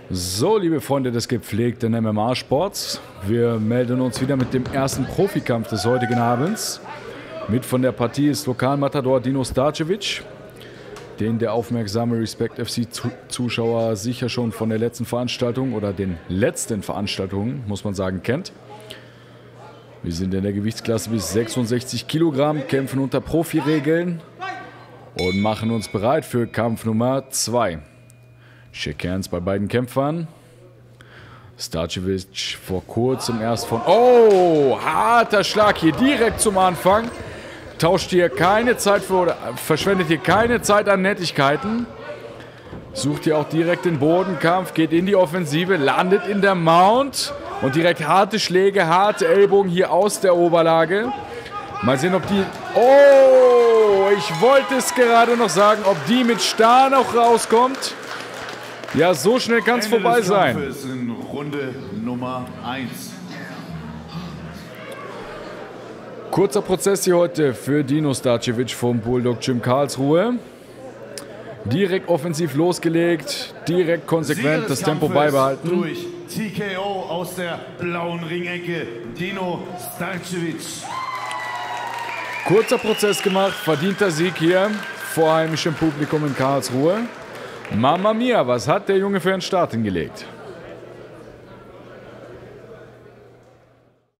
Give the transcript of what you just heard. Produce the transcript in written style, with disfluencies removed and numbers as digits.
So, liebe Freunde des gepflegten MMA-Sports, wir melden uns wieder mit dem ersten Profikampf des heutigen Abends. Mit von der Partie ist Lokalmatador Dino Starcevic, den der aufmerksame Respect FC-Zuschauer sicher schon von der letzten Veranstaltung oder den letzten Veranstaltungen, muss man sagen, kennt. Wir sind in der Gewichtsklasse bis 66 Kilogramm, kämpfen unter Profiregeln und machen uns bereit für Kampf Nummer 2. Shake hands bei beiden Kämpfern. Starcevic vor kurzem erst von... Oh, harter Schlag hier direkt zum Anfang. Tauscht hier keine Zeit für, oder verschwendet hier keine Zeit an Nettigkeiten. Sucht hier auch direkt den Bodenkampf, geht in die Offensive, landet in der Mount. Und direkt harte Schläge, harte Ellbogen hier aus der Oberlage. Mal sehen, ob die... Oh, ich wollte es gerade noch sagen, ob die mit Stahn auch rauskommt. Ja, so schnell kann es vorbei sein. In Runde Nummer 1. Kurzer Prozess hier heute für Dino Starcevic vom Bulldog Gym Karlsruhe. Direkt offensiv losgelegt, direkt konsequent das Tempo beibehalten. Durch TKO aus der blauen Ringecke, Dino Starcevic. Kurzer Prozess gemacht, verdienter Sieg hier vor heimischem Publikum in Karlsruhe. Mamma mia, was hat der Junge für einen Start hingelegt?